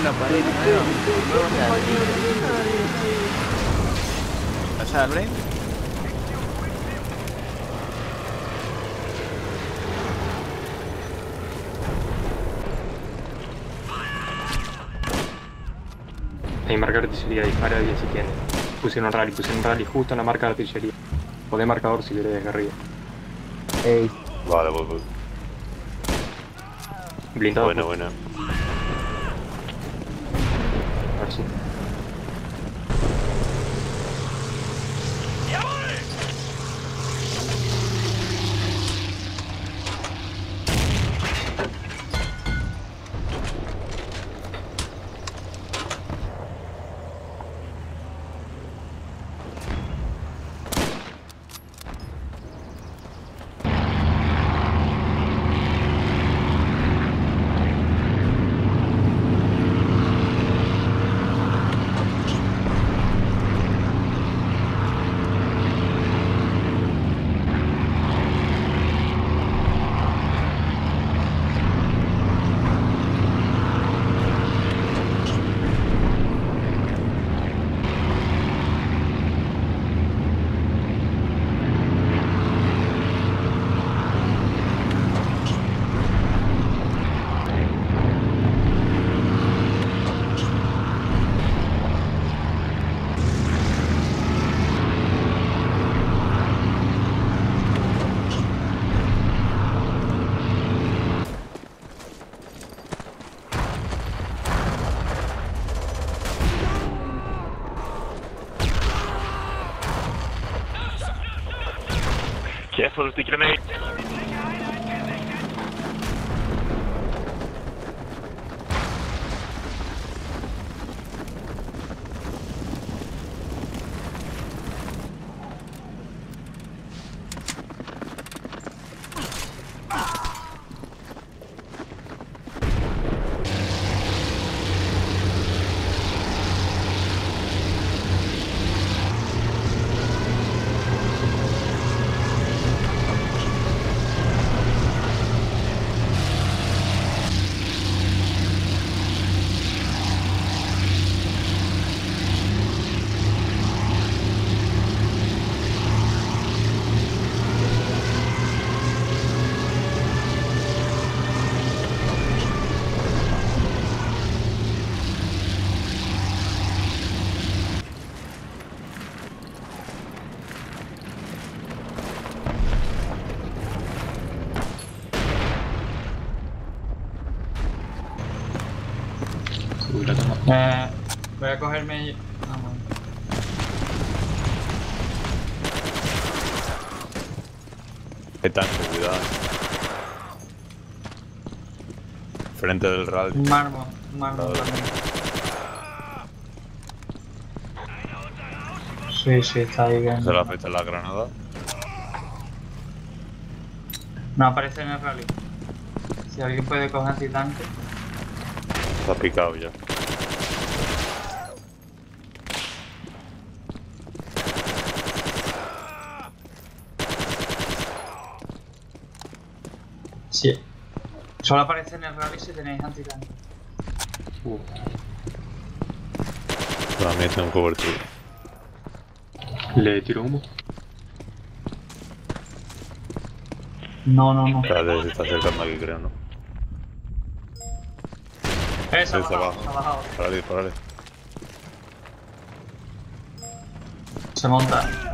una pared nueva. ¿Pasa al Brain? Hay marca de artillería, dispara bien si tiene. Pusieron rally justo en la marca de artillería. Podés marcador si querés desde arriba. Ey, Vale, voy. Blindado. Buena. A ver si. Careful with the grenade. Voy a cogerme... Vamos. Hay tanque, cuidado. Frente del rally. Un mármol también. Sí, está ahí bien. Se le afecta la granada. No aparece en el rally. Si alguien puede coger antitanque. Está picado ya. Sí. Solo aparece en el rally si tenéis antitanque. También tengo cobertura. Le tiro humo. No. Espérate, se está acercando aquí, creo, ¿no? Se ha Está bajado. Parale. Se monta.